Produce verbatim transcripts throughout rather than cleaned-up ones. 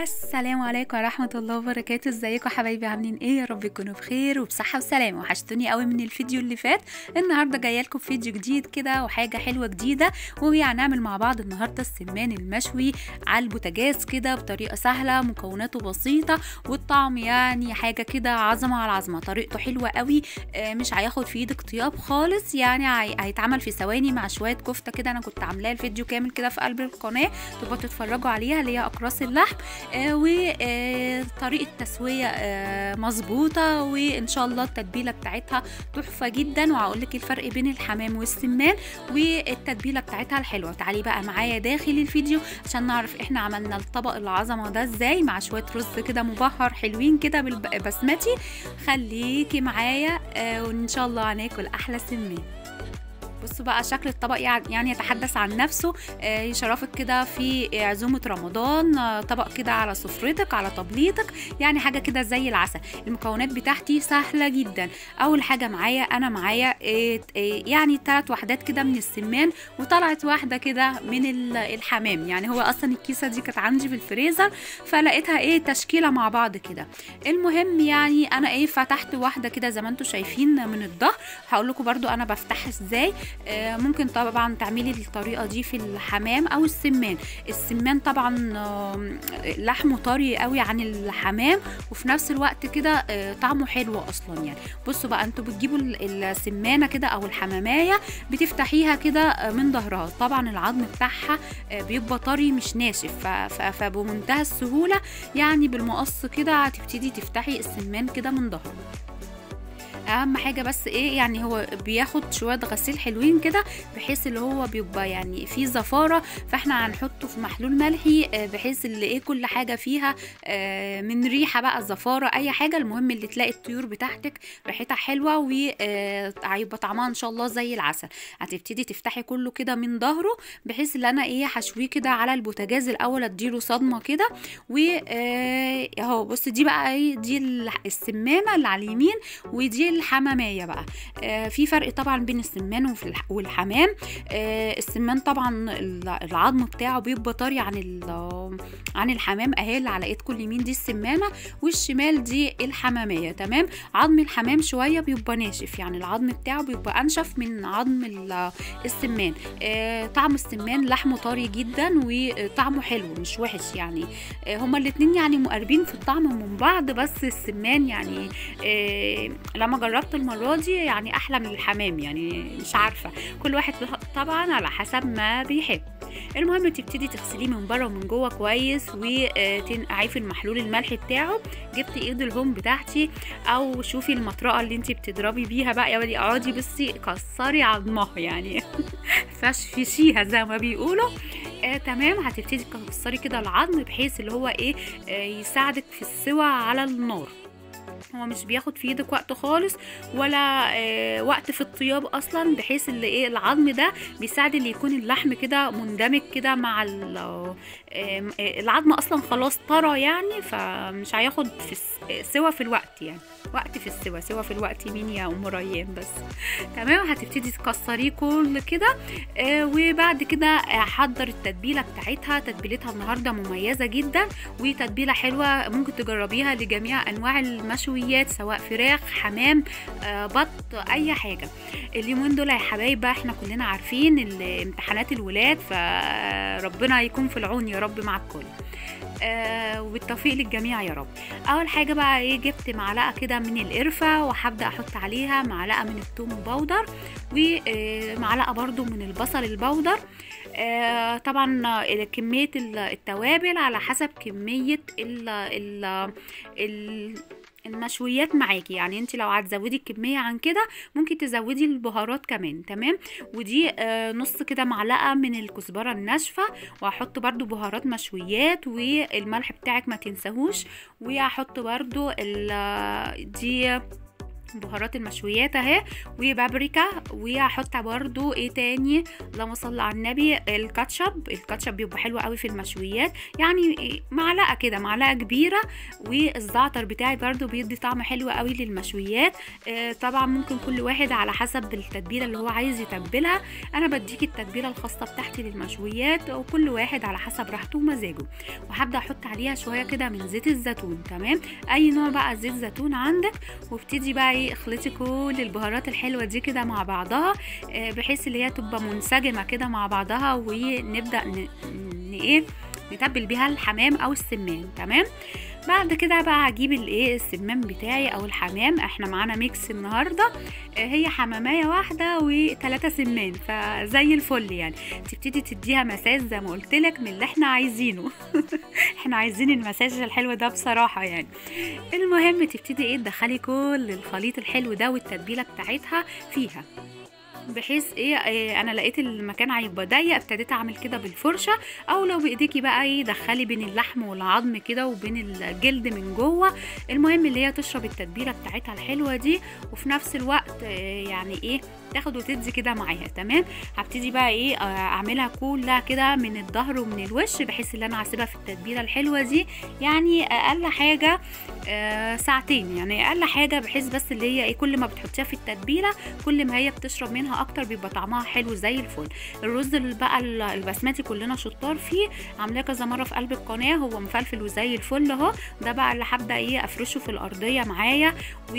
السلام عليكم ورحمة الله وبركاته. ازيكم حبايبي؟ عاملين ايه؟ يا رب تكونوا بخير وبصحة وسلامة. وحشتوني قوي من الفيديو اللي فات. النهارده جايه لكم فيديو جديد كده وحاجة حلوة جديدة، وهي هنعمل مع بعض النهارده السمان المشوي على البوتاجاز كده بطريقة سهلة، مكوناته بسيطة والطعم يعني حاجة كده عظمة على عظمة. طريقته حلوة قوي، مش هياخد في ايدك طياب خالص، يعني هيتعمل في ثواني مع شوية كفتة كده. انا كنت عاملاه الفيديو كامل كده في قلب القناة، تبقوا تتفرجوا عليها، اللي هي اقراص اللحم. آه وطريقه تسويه آه مظبوطه، وان شاء الله التتبيله بتاعتها تحفه جدا. وهقول لك الفرق بين الحمام والسمان والتتبيله بتاعتها الحلوه. تعالي بقى معايا داخل الفيديو عشان نعرف احنا عملنا الطبق العظمه ده ازاي، مع شويه رز كده مبهر حلوين كده بالبسمتي. خليكي معايا آه وان شاء الله هناكل احلى سمان. بصوا بقى شكل الطبق يعني يتحدث عن نفسه، يشرفك كده في عزومة رمضان، طبق كده على سفرتك على طبليتك، يعني حاجة كده زي العسل. المكونات بتاعتي سهلة جدا. أول حاجة معايا أنا معايا يعني ثلاث وحدات كده من السمان، وطلعت واحدة كده من الحمام. يعني هو أصلا الكيسة دي كانت عندي في الفريزر، فلقيتها ايه تشكيلة مع بعض كده. المهم يعني أنا ايه فتحت واحدة كده زي ما انتم شايفين من الظهر. هقول لكم برضو أنا بفتحها ازاي. ممكن طبعا تعملي الطريقه دي في الحمام او السمان. السمان طبعا لحمه طري قوي عن الحمام، وفي نفس الوقت كده طعمه حلو اصلا. يعني بصوا بقى انتوا بتجيبوا السمانه كده او الحمامايه، بتفتحيها كده من ظهرها. طبعا العظم بتاعها بيبقى طري مش ناشف، فبمنتهى السهوله يعني بالمقص كده هتبتدي تفتحي السمان كده من ظهره. اهم حاجه بس ايه، يعني هو بياخد شويه غسيل حلوين كده، بحيث اللي هو بيبقى يعني فيه زفاره، فاحنا هنحطه في محلول ملحي بحيث اللي ايه كل حاجه فيها من ريحه بقى زفاره اي حاجه. المهم اللي تلاقي الطيور بتاعتك ريحتها حلوه وهيبقى طعمها ان شاء الله زي العسل. هتبتدي تفتحي كله كده من ظهره، بحيث ان انا ايه هشويه كده على البوتاجاز الاول، اديله صدمه كده. واهو بص دي بقى ايه، دي السمانه اللي على اليمين، ودي الحمامية بقى. آه في فرق طبعا بين السمان والحمام. آه السمان طبعا العظم بتاعه بيبقى طري عن عن الحمام. اهي اللي على ايدكم اليمين دي السمانة، والشمال دي الحمامية. تمام. عظم الحمام شوية بيبقى ناشف، يعني العظم بتاعه بيبقى انشف من عظم السمان. آه طعم السمان لحمه طري جدا وطعمه حلو مش وحش. يعني آه هما الاتنين يعني مقربين في الطعم من بعض، بس السمان يعني آه لما جربت المرة دي يعني احلى من الحمام. يعني مش عارفة، كل واحد طبعا على حسب ما بيحب. المهم تبتدي تغسليه من بره ومن جوه كويس، وتنقعيه في المحلول الملح بتاعه. جبت ايد الهوم بتاعتي، او شوفي المطرقه اللي انت بتضربي بيها بقى، يا ولي اقعدي بصي كسري عظمها يعني فشفشيها زي ما بيقولوا. آه تمام. هتبتدي تكسري كده العظم بحيث اللي هو ايه آه يساعدك في السوى على النار. هو مش بياخد في ايدك وقت خالص، ولا آه وقت في الطياب اصلا، بحيث اللي ايه العظم ده بيساعد اللي يكون اللحم كده مندمج كده مع آه العظم اصلا خلاص طرى، يعني فمش هياخد في سوا في الوقت، يعني وقت في السوا سوا في الوقت مين يا ام ريان بس. تمام. هتبتدي تكسريه كل كده. آه وبعد كده هحضر التتبيله بتاعتها. تتبيلتها النهارده مميزه جدا وتتبيله حلوه، ممكن تجربيها لجميع انواع المشويات، سواء فراخ حمام آه بط اي حاجه. اليومين دول يا حبايب احنا كلنا عارفين امتحانات الولاد، فربنا يكون في العون يا رب مع الكل. آه وبالتوفيق للجميع يا رب. اول حاجه بقى ايه، جبت معلقه كده من القرفه، وهبدا احط عليها معلقه من الثوم البودر، ومعلقه برضو من البصل البودر. آه طبعا كميه التوابل على حسب كميه ال ال ال المشويات معاكي. يعني انت لو هتزودي الكميه عن كده ممكن تزودي البهارات كمان. تمام. ودي آه نص كده معلقه من الكزبره الناشفه، وهحط برضو بهارات مشويات، والملح بتاعك ما تنساهوش. وهحط برضو دي بهارات المشويات اهي وبابريكا، وهحط برضو ايه تاني، اللهم صل على النبي، الكاتشب. الكاتشب بيبقى حلو قوي في المشويات، يعني معلقه كده، معلقه كبيره. والزعتر بتاعي برضو بيدي طعم حلو قوي للمشويات. آه طبعا ممكن كل واحد على حسب التتبيله اللي هو عايز يتبلها، انا بديك التتبيله الخاصه بتاعتي للمشويات، وكل واحد على حسب راحته ومزاجه. وهبدا احط عليها شويه كده من زيت الزيتون، تمام، اي نوع بقى زيت زيتون عندك. وابتدي بقى اخلطي كل البهارات الحلوه دي كده مع بعضها، بحيث ان هي تبقى منسجمه كده مع بعضها، ونبدا ن... ن... ايه نتبل بيها الحمام او السمان. تمام. بعد كده بقى هجيب الايه السمان بتاعي او الحمام، احنا معانا ميكس النهارده، هي حمامايه واحده وثلاثه سمان، فزي الفل يعني. تبتدي تديها مساج زي ما قلت لك من اللي احنا عايزينه. احنا عايزين المساج الحلو ده بصراحه يعني. المهم تبتدي ايه تدخلي كل الخليط الحلو ده والتتبيله بتاعتها فيها، بحيث ايه, إيه انا لقيت المكان هيبقى ضيق، ابتديت اعمل كده بالفرشه، او لو بايديكي بقى ايه دخلي بين اللحم والعظم كده وبين الجلد من جوه. المهم اللي هي تشرب التتبيله بتاعتها الحلوه دي، وفي نفس الوقت إيه يعني ايه تاخد وتدي كده معاها. تمام. هبتدي بقى ايه اعملها كلها كده من الظهر ومن الوش، بحيث ان انا هسيبها في التتبيله الحلوه دي يعني اقل حاجه آه ساعتين، يعني اقل حاجه، بحيث بس اللي هي ايه كل ما بتحطيها في التتبيله كل ما هي بتشرب منها اكتر، بيبقى طعمها حلو زي الفل. الرز بقى البسمتي كلنا شطار فيه، عاملاه كذا مره في قلب القناه، هو مفلفل وزي الفل اهو. ده بقى اللي هبدا ايه افرشه في الارضيه معايا،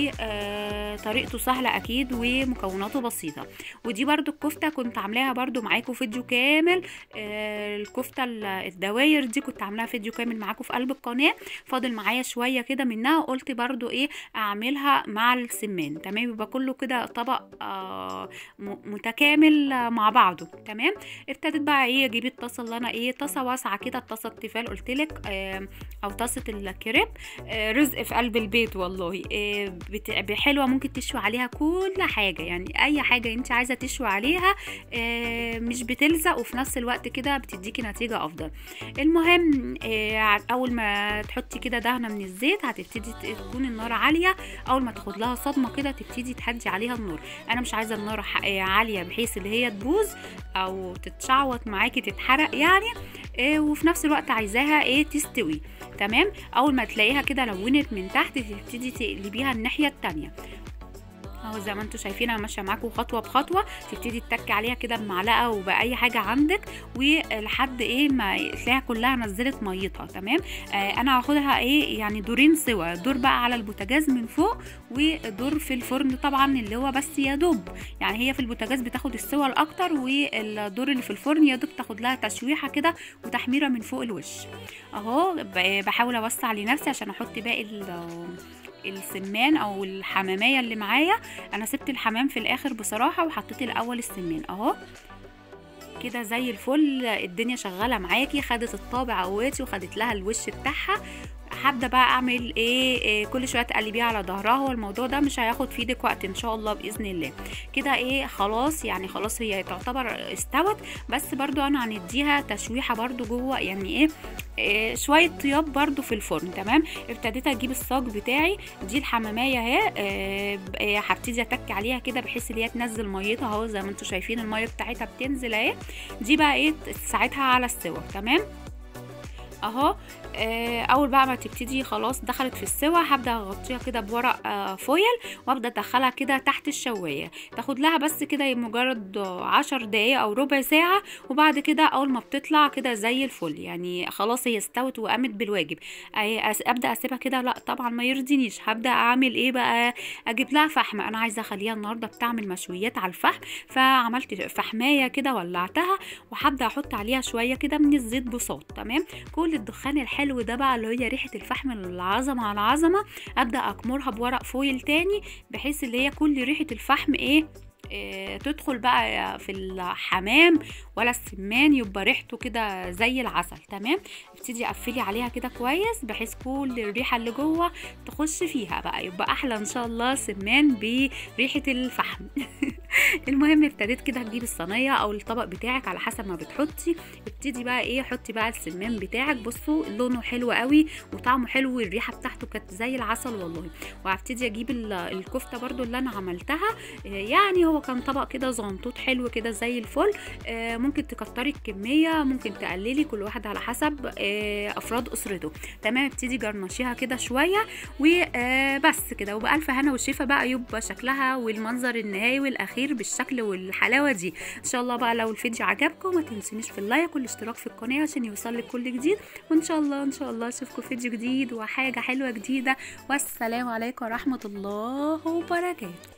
وطريقته سهله اكيد ومكوناته بسيطه. ودي برده الكفته كنت عاملاها برده معاكم فيديو كامل، الكفته الدواير دي كنت عاملاها فيديو كامل معاكم في قلب القناه، فاضل معايا شويه كده منها، قلت برده ايه اعملها مع السمان. تمام. يبقى كله كده طبق آه متكامل مع بعضه. تمام. ابتديت بقى ايه اجيب الطاسه اللي انا ايه طاسه واسعه كده، الطاسه التيفال قلت لك آه او طاسه الكريب، آه رزق في قلب البيت والله. آه حلوه، ممكن تشوي عليها كل حاجه، يعني اي حاجه انت عايزه تشوي عليها، آه مش بتلزق، وفي نفس الوقت كده بتديكي نتيجه افضل. المهم آه اول ما تحطي كده دهنه من الزيت هتبتدي تكون النار عاليه، اول ما تاخد لها صدمه كده تبتدي تهدي عليها النار. انا مش عايزه النار عاليه بحيث اللي هي تبوظ او تتشعوط معاكي تتحرق يعني، إيه وفي نفس الوقت عايزاها ايه تستوي. تمام. اول ما تلاقيها كده لونت من تحت تبتدي تقلبيها الناحيه التانية اهو زي ما انتم شايفين، انا ماشيه معاكم خطوه بخطوه. تبتدي تتكي عليها كده بمعلقه وباي حاجه عندك، ولحد ايه ما تلاقيها كلها نزلت ميتها. تمام. آه انا هاخدها ايه يعني دورين سوا، دور بقى على البوتاجاز من فوق، ودور في الفرن طبعا اللي هو بس يا دوب، يعني هي في البوتاجاز بتاخد السوا الاكتر، والدور اللي في الفرن يا دوب تاخد لها تشويحه كده وتحميره من فوق الوش اهو. بحاول اوسع لنفسي عشان احط باقي السمان او الحماميه اللي معايا. انا سبت الحمام في الاخر بصراحه، وحطيت الاول السمان اهو كده زي الفل. الدنيا شغاله معاكي، خدت الطابع قواتي وخدت لها الوش بتاعها. هبدا بقى اعمل إيه, ايه كل شويه تقلبيها على ظهرها، والموضوع ده مش هياخد في ايدك وقت ان شاء الله باذن الله. كده ايه خلاص يعني خلاص هي تعتبر استوت، بس برضو انا هنديها تشويحه برضو جوه يعني ايه, إيه شويه طياب برضو في الفرن. تمام. ابتديت اجيب الصاج بتاعي، دي الحماميه اهي، إيه هبتدي اتك عليها كده بحيث ان هي تنزل ميتها اهو زي ما انتم شايفين الميه بتاعتها بتنزل اهي. دي بقى ايه تساعدها على السوا. تمام اهو. اول بقى ما تبتدي خلاص دخلت في السوا، هبدا اغطيها كده بورق فويل، وابدا ادخلها كده تحت الشوايه، تاخد لها بس كده مجرد عشر دقايق او ربع ساعه. وبعد كده اول ما بتطلع كده زي الفل يعني خلاص هي استوت وقامت بالواجب، ابدا اسيبها كده. لا طبعا ما يرضينيش، هبدا اعمل ايه بقى اجيب لها فحم. انا عايزه اخليها النهارده بتعمل مشويات على الفحم، فعملت فحمايه كده ولعتها، وهبدا احط عليها شويه كده من الزيت بساط. تمام. كل الدخان الحلو ده بقى اللي هي ريحه الفحم العظمه على عظمه، ابدا اكمرها بورق فويل تاني بحيث اللي هي كل ريحه الفحم ايه, إيه تدخل بقى في الحمام ولا السمان، يبقى ريحته كده زي العسل. تمام. ابتدي قفلي عليها كده كويس بحيث كل الريحه اللي جوه تخش فيها بقى، يبقى احلى ان شاء الله سمان بريحه الفحم. المهم ابتديت كده تجيبي الصينيه او الطبق بتاعك على حسب ما بتحطي، ابتدي بقى ايه حطي بقى السمان بتاعك. بصوا لونه حلو قوي وطعمه حلو والريحه بتاعته كانت زي العسل والله. وهبتدي اجيب الكفته برده اللي انا عملتها، يعني هو كان طبق كده زنطوط حلو كده زي الفل. ممكن تكتري الكميه ممكن تقللي، كل واحد على حسب افراد اسرته. تمام، ابتدي جرنشيها كده شويه وبس كده، وبألف هنا والشفا بقى يبقى شكلها والمنظر النهائي والاخير بالشكل والحلاوه دي. ان شاء الله بقى لو الفيديو عجبكم ما تنسونيش في اللايك والاشتراك في القناه عشان يوصلك كل جديد، وان شاء الله ان شاء الله اشوفكم فيديو جديد وحاجه حلوه جديده. والسلام عليكم ورحمه الله وبركاته.